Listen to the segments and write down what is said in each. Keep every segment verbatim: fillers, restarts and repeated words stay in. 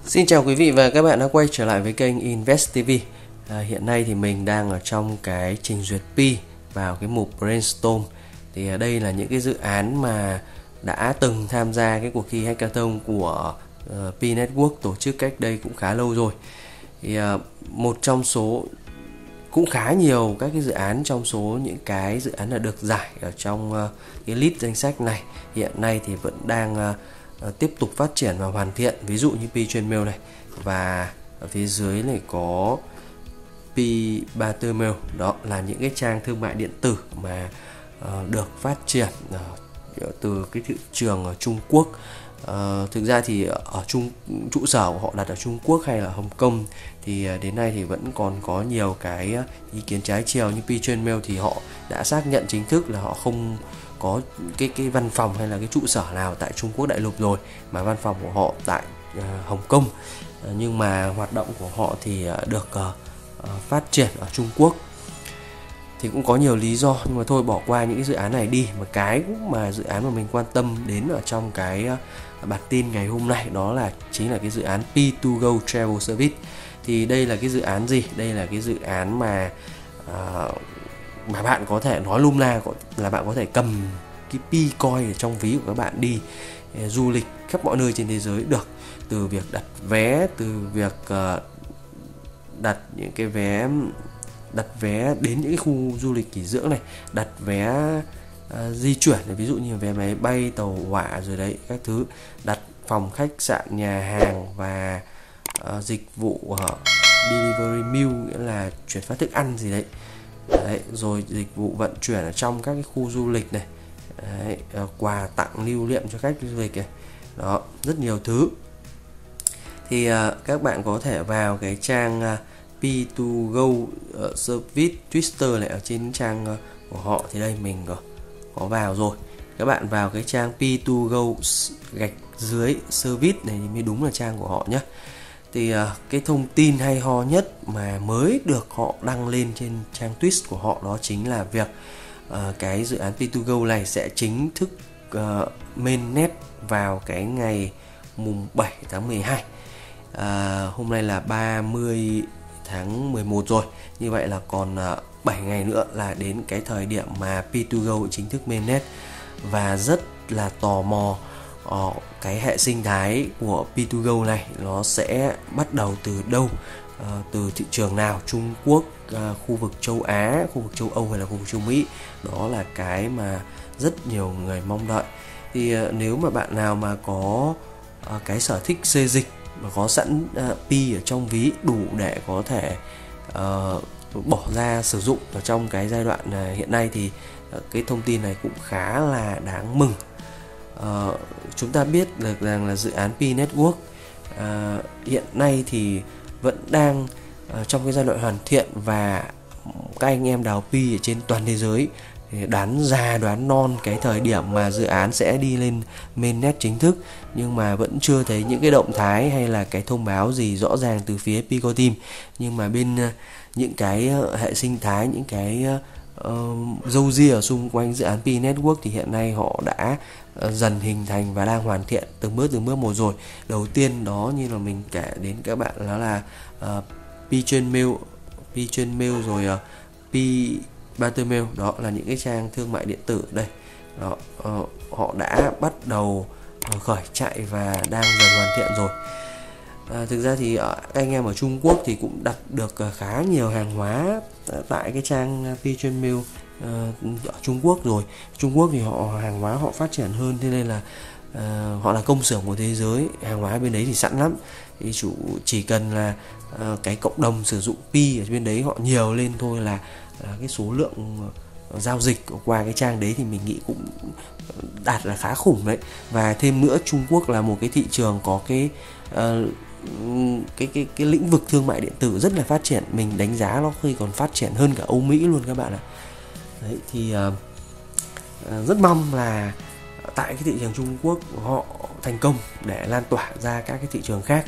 Xin chào quý vị và các bạn đã quay trở lại với kênh Invest ti vi. À, hiện nay thì mình đang ở trong cái trình duyệt P vào cái mục Brainstorm. Thì đây là những cái dự án mà đã từng tham gia cái cuộc thi hackathon của uh, P Network tổ chức cách đây cũng khá lâu rồi. Thì uh, một trong số cũng khá nhiều các cái dự án trong số những cái dự án là được giải ở trong uh, cái list danh sách này hiện nay thì vẫn đang uh, uh, tiếp tục phát triển và hoàn thiện, ví dụ như P-Chainmail này, và ở phía dưới này có P-Buttermail. Đó là những cái trang thương mại điện tử mà uh, được phát triển uh, từ cái thị trường ở Trung Quốc. Uh, thực ra thì ở Trung trụ sở của họ đặt ở Trung Quốc hay là Hồng Kông thì uh, đến nay thì vẫn còn có nhiều cái uh, ý kiến trái chiều. Như P-Chainmail thì họ đã xác nhận chính thức là họ không có cái cái văn phòng hay là cái trụ sở nào tại Trung Quốc đại lục rồi, mà văn phòng của họ tại uh, Hồng Kông. Uh, nhưng mà hoạt động của họ thì uh, được uh, uh, phát triển ở Trung Quốc. Thì cũng có nhiều lý do, nhưng mà thôi bỏ qua những cái dự án này đi. Mà cái mà dự án mà mình quan tâm đến ở trong cái bản tin ngày hôm nay đó là chính là cái dự án P hai Go Travel Service. Thì đây là cái dự án gì? Đây là cái dự án mà uh, mà bạn có thể nói lum la là bạn có thể cầm cái P coin ở trong ví của các bạn đi uh, du lịch khắp mọi nơi trên thế giới được. Từ việc đặt vé, từ việc uh, đặt những cái vé đặt vé đến những cái khu du lịch nghỉ dưỡng này, đặt vé uh, di chuyển này, ví dụ như vé máy bay, tàu hỏa rồi đấy các thứ, đặt phòng khách sạn, nhà hàng và uh, dịch vụ uh, delivery meal, nghĩa là chuyển phát thức ăn gì đấy. Đấy, rồi dịch vụ vận chuyển ở trong các cái khu du lịch này, đấy, uh, quà tặng lưu niệm cho khách du lịch này, đó, rất nhiều thứ. Thì uh, các bạn có thể vào cái trang uh, P hai Go uh, Service Twitter này, ở trên trang uh, của họ thì đây mình có, có vào rồi. Các bạn vào cái trang P hai Go gạch dưới Service này thì mới đúng là trang của họ nhé. Thì uh, cái thông tin hay ho nhất mà mới được họ đăng lên trên trang tweet của họ đó chính là việc uh, cái dự án P hai Go này sẽ chính thức uh, mainnet vào cái ngày mùng bảy tháng mười hai. Uh, hôm nay là ba mươi tháng mười một rồi. Như vậy là còn uh, bảy ngày nữa là đến cái thời điểm mà P hai Go chính thức mainnet. Và rất là tò mò uh, cái hệ sinh thái của P hai Go này nó sẽ bắt đầu từ đâu, uh, từ thị trường nào, Trung Quốc, uh, khu vực châu Á, khu vực châu Âu hay là khu vực châu Mỹ. Đó là cái mà rất nhiều người mong đợi. Thì uh, nếu mà bạn nào mà có uh, cái sở thích xê dịch mà có sẵn uh, P ở trong ví đủ để có thể uh, bỏ ra sử dụng ở trong cái giai đoạn uh, hiện nay thì uh, cái thông tin này cũng khá là đáng mừng. Uh, chúng ta biết được rằng là dự án P Network uh, hiện nay thì vẫn đang uh, trong cái giai đoạn hoàn thiện, và các anh em đào P ở trên toàn thế giới đoán già đoán non cái thời điểm mà dự án sẽ đi lên mainnet chính thức, nhưng mà vẫn chưa thấy những cái động thái hay là cái thông báo gì rõ ràng từ phía Pico Team. Nhưng mà bên uh, những cái uh, hệ sinh thái, những cái uh, râu ria ở xung quanh dự án P Network thì hiện nay họ đã uh, dần hình thành và đang hoàn thiện từng bước từng bước một rồi. Đầu tiên đó như là mình kể đến các bạn đó là uh, P-Chainmail, P-Chainmail rồi uh, P Buttermail, đó là những cái trang thương mại điện tử đây. Đó, uh, họ đã bắt đầu uh, khởi chạy và đang dần hoàn thiện rồi. Uh, thực ra thì uh, anh em ở Trung Quốc thì cũng đặt được uh, khá nhiều hàng hóa tại cái trang P-Chainmail uh, ở Trung Quốc rồi. Trung Quốc thì họ hàng hóa họ phát triển hơn, thế nên là uh, họ là công xưởng của thế giới, hàng hóa bên đấy thì sẵn lắm. Thì chủ chỉ cần là uh, cái cộng đồng sử dụng P ở bên đấy họ nhiều lên thôi là À, cái số lượng uh, giao dịch qua cái trang đấy thì mình nghĩ cũng đạt là khá khủng đấy. Và thêm nữa, Trung Quốc là một cái thị trường có cái uh, cái cái cái lĩnh vực thương mại điện tử rất là phát triển. Mình đánh giá nó khi còn phát triển hơn cả Âu Mỹ luôn các bạn ạ. Đấy thì uh, uh, rất mong là tại cái thị trường Trung Quốc họ thành công để lan tỏa ra các cái thị trường khác.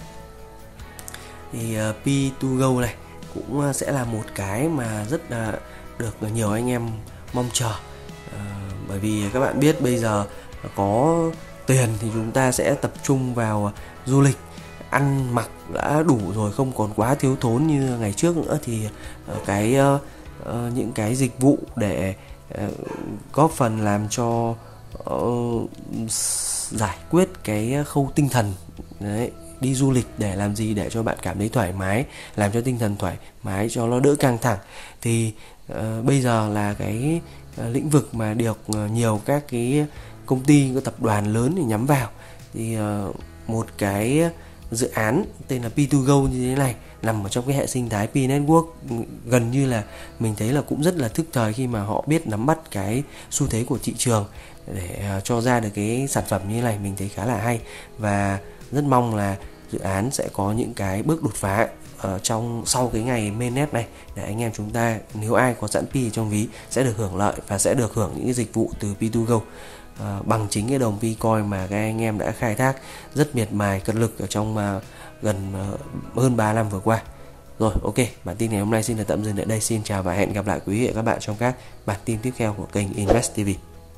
Thì uh, P hai Go này cũng sẽ là một cái mà rất là được nhiều anh em mong chờ. À, bởi vì các bạn biết bây giờ có tiền thì chúng ta sẽ tập trung vào du lịch. ăn mặc đã đủ rồi, không còn quá thiếu thốn như ngày trước nữa, thì uh, cái uh, uh, những cái dịch vụ để uh, góp phần làm cho uh, giải quyết cái khâu tinh thần đấy. Đi du lịch để làm gì? Để cho bạn cảm thấy thoải mái, làm cho tinh thần thoải mái, cho nó đỡ căng thẳng. Thì uh, bây giờ là cái uh, lĩnh vực mà được uh, nhiều các cái công ty, các tập đoàn lớn thì nhắm vào. Thì uh, một cái dự án tên là pê hai Go như thế này nằm ở trong cái hệ sinh thái Pi Network, gần như là mình thấy là cũng rất là thức thời khi mà họ biết nắm bắt cái xu thế của thị trường để uh, cho ra được cái sản phẩm như thế này. Mình thấy khá là hay và rất mong là dự án sẽ có những cái bước đột phá ở trong sau cái ngày mainnet này, để anh em chúng ta, nếu ai có sẵn Pi trong ví, sẽ được hưởng lợi và sẽ được hưởng những cái dịch vụ từ pê hai Go uh, bằng chính cái đồng Picoin mà các anh em đã khai thác rất miệt mài cật lực ở trong uh, gần uh, hơn ba năm vừa qua. Rồi, ok, bản tin ngày hôm nay xin được tạm dừng tại đây. Xin chào và hẹn gặp lại quý vị và các bạn trong các bản tin tiếp theo của kênh Invest ti vi.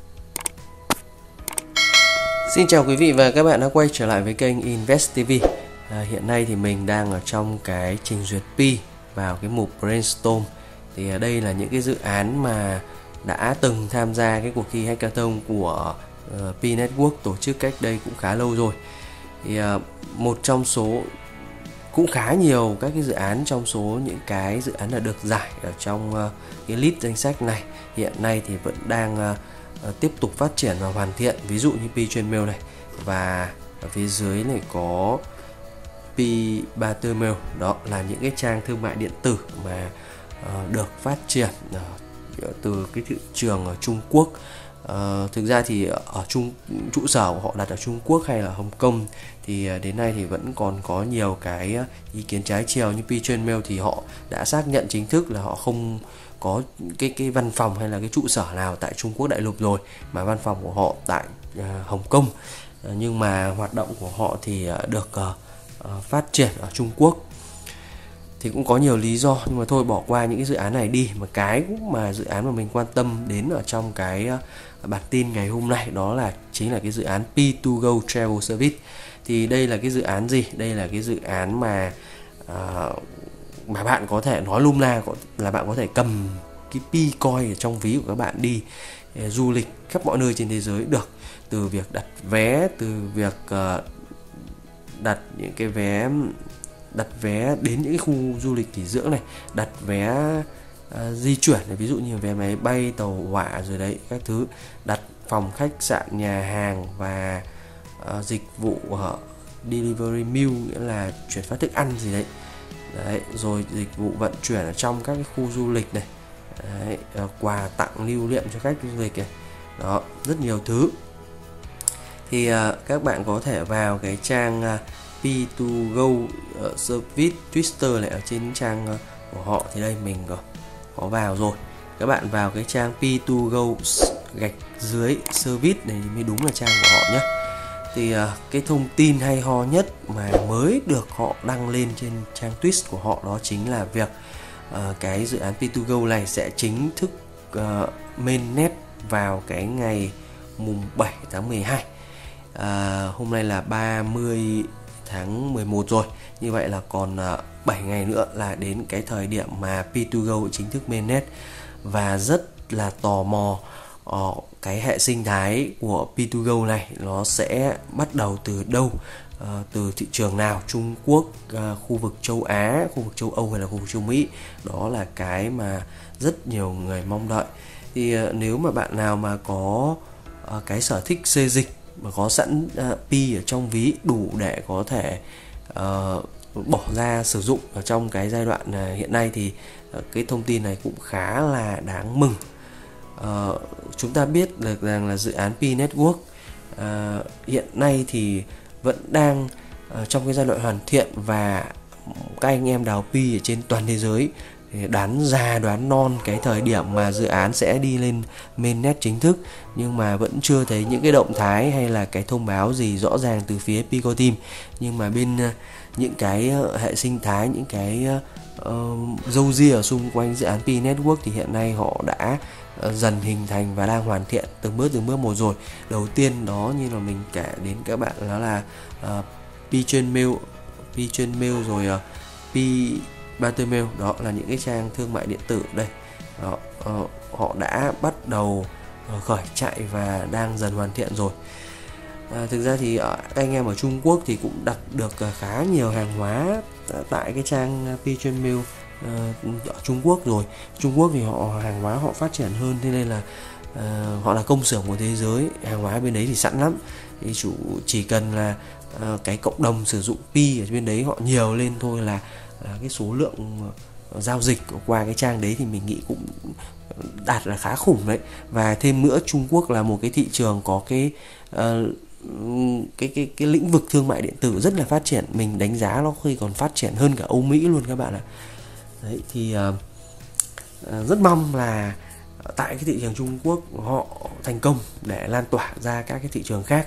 Xin chào quý vị và các bạn đã quay trở lại với kênh Invest ti vi. À, hiện nay thì mình đang ở trong cái trình duyệt Pi vào cái mục Brainstorm. Thì ở đây là những cái dự án mà đã từng tham gia cái cuộc thi hackathon của uh, Pi Network tổ chức cách đây cũng khá lâu rồi. Thì uh, một trong số cũng khá nhiều các cái dự án, trong số những cái dự án là được giải ở trong uh, cái list danh sách này hiện nay thì vẫn đang uh, uh, tiếp tục phát triển và hoàn thiện. Ví dụ như Pi Chainmail này, và ở phía dưới này có Pi Bartermail. Đó là những cái trang thương mại điện tử mà uh, được phát triển uh, từ cái thị trường ở Trung Quốc. Uh, thực ra thì ở Trung trụ sở của họ đặt ở Trung Quốc hay là Hồng Kông thì uh, đến nay thì vẫn còn có nhiều cái uh, ý kiến trái chiều. Như Pi Chainmail thì họ đã xác nhận chính thức là họ không có cái cái văn phòng hay là cái trụ sở nào tại Trung Quốc đại lục rồi, mà văn phòng của họ tại uh, Hồng Kông. Uh, nhưng mà hoạt động của họ thì uh, được uh, uh, phát triển ở Trung Quốc. Thì cũng có nhiều lý do, nhưng mà thôi bỏ qua những cái dự án này đi. Mà cái mà dự án mà mình quan tâm đến ở trong cái uh, bản tin ngày hôm nay đó là chính là cái dự án pê hai Go Travel Service. Thì đây là cái dự án gì? Đây là cái dự án mà uh, mà bạn có thể nói lum la là bạn có thể cầm cái Picoin ở trong ví của các bạn đi uh, du lịch khắp mọi nơi trên thế giới được. Từ việc đặt vé, từ việc uh, đặt những cái vé đặt vé đến những cái khu du lịch nghỉ dưỡng này, đặt vé uh, di chuyển này, ví dụ như vé máy bay, tàu hỏa rồi đấy các thứ, đặt phòng khách sạn, nhà hàng và uh, dịch vụ uh, delivery meal, nghĩa là chuyển phát thức ăn gì đấy. Đấy, rồi dịch vụ vận chuyển ở trong các cái khu du lịch này, đấy, uh, quà tặng lưu niệm cho khách du lịch này, đó, rất nhiều thứ. Thì uh, các bạn có thể vào cái trang uh, pê hai Go uh, Service Twitter này, ở trên trang uh, của họ thì đây mình có, có vào rồi. Các bạn vào cái trang pê hai Go gạch dưới Service này mới đúng là trang của họ nhé. Thì uh, cái thông tin hay ho nhất mà mới được họ đăng lên trên trang tweet của họ đó chính là việc uh, cái dự án pê hai Go này sẽ chính thức uh, mainnet vào cái ngày mùng bảy tháng mười hai. Uh, hôm nay là ba mươi tháng mười một rồi. Như vậy là còn uh, bảy ngày nữa là đến cái thời điểm mà pê hai Go chính thức mainnet. Và rất là tò mò uh, cái hệ sinh thái của pê hai Go này nó sẽ bắt đầu từ đâu, uh, từ thị trường nào, Trung Quốc, uh, khu vực châu Á, khu vực châu Âu hay là khu vực châu Mỹ. Đó là cái mà rất nhiều người mong đợi. Thì uh, nếu mà bạn nào mà có uh, cái sở thích xê dịch, mà có sẵn uh, Pi ở trong ví đủ để có thể uh, bỏ ra sử dụng ở trong cái giai đoạn uh, hiện nay, thì uh, cái thông tin này cũng khá là đáng mừng. Uh, chúng ta biết được rằng là dự án Pi Network uh, hiện nay thì vẫn đang uh, trong cái giai đoạn hoàn thiện, và các anh em đào Pi ở trên toàn thế giới đoán già đoán non cái thời điểm mà dự án sẽ đi lên mainnet chính thức, nhưng mà vẫn chưa thấy những cái động thái hay là cái thông báo gì rõ ràng từ phía Pico Team. Nhưng mà bên uh, những cái uh, hệ sinh thái, những cái uh, râu ria ở xung quanh dự án Pi Network thì hiện nay họ đã uh, dần hình thành và đang hoàn thiện từng bước từng bước một rồi. Đầu tiên đó như là mình kể đến các bạn đó là uh, Pi Chainmail, Ptrainmail rồi uh, P Bartermail, đó là những cái trang thương mại điện tử đây. Đó, uh, họ đã bắt đầu uh, khởi chạy và đang dần hoàn thiện rồi. À, thực ra thì uh, anh em ở Trung Quốc thì cũng đặt được uh, khá nhiều hàng hóa tại cái trang Ptrainmail uh, ở Trung Quốc rồi. Trung Quốc thì họ hàng hóa họ phát triển hơn, thế nên là uh, họ là công xưởng của thế giới, hàng hóa bên đấy thì sẵn lắm. Thì chủ chỉ cần là uh, cái cộng đồng sử dụng Pi ở bên đấy họ nhiều lên thôi là, là cái số lượng uh, giao dịch qua cái trang đấy thì mình nghĩ cũng đạt là khá khủng đấy. Và thêm nữa, Trung Quốc là một cái thị trường có cái uh, cái cái cái lĩnh vực thương mại điện tử rất là phát triển, mình đánh giá nó khi còn phát triển hơn cả Âu Mỹ luôn các bạn ạ. Đấy thì uh, uh, rất mong là tại cái thị trường Trung Quốc họ thành công để lan tỏa ra các cái thị trường khác.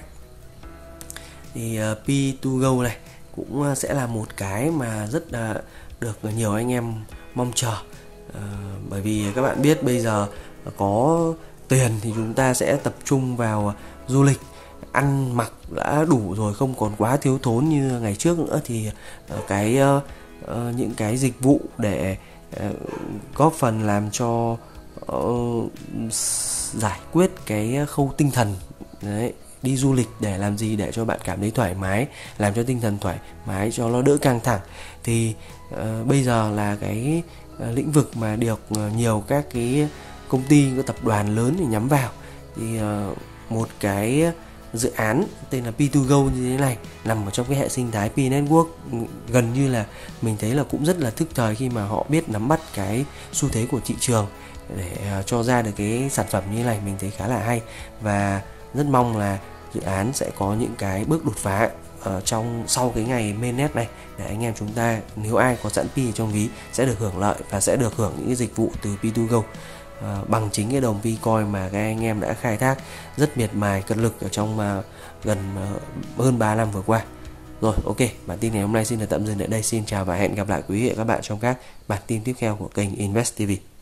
Thì uh, P hai Go này cũng sẽ là một cái mà rất là được nhiều anh em mong chờ. Uh, bởi vì các bạn biết bây giờ có tiền thì chúng ta sẽ tập trung vào du lịch, ăn mặc đã đủ rồi, không còn quá thiếu thốn như ngày trước nữa. Thì uh, cái uh, uh, những cái dịch vụ để uh, góp phần làm cho uh, giải quyết cái khâu tinh thần đấy, đi du lịch để làm gì, để cho bạn cảm thấy thoải mái, làm cho tinh thần thoải mái, cho nó đỡ căng thẳng. Thì uh, bây giờ là cái uh, lĩnh vực mà được uh, nhiều các cái công ty, các tập đoàn lớn thì nhắm vào. Thì uh, một cái dự án tên là P hai Go như thế này nằm ở trong cái hệ sinh thái Pi Network, gần như là mình thấy là cũng rất là thức thời khi mà họ biết nắm bắt cái xu thế của thị trường để uh, cho ra được cái sản phẩm như thế này. Mình thấy khá là hay và rất mong là dự án sẽ có những cái bước đột phá ở trong sau cái ngày mainnet này, để anh em chúng ta nếu ai có sẵn Pi trong ví sẽ được hưởng lợi và sẽ được hưởng những cái dịch vụ từ P hai Go à, bằng chính cái đồng Picoin mà các anh em đã khai thác rất miệt mài cật lực ở trong uh, gần uh, hơn ba năm vừa qua. Rồi, ok, bản tin ngày hôm nay xin được tạm dừng tại đây. Xin chào và hẹn gặp lại quý vị và các bạn trong các bản tin tiếp theo của kênh Invest ti vi.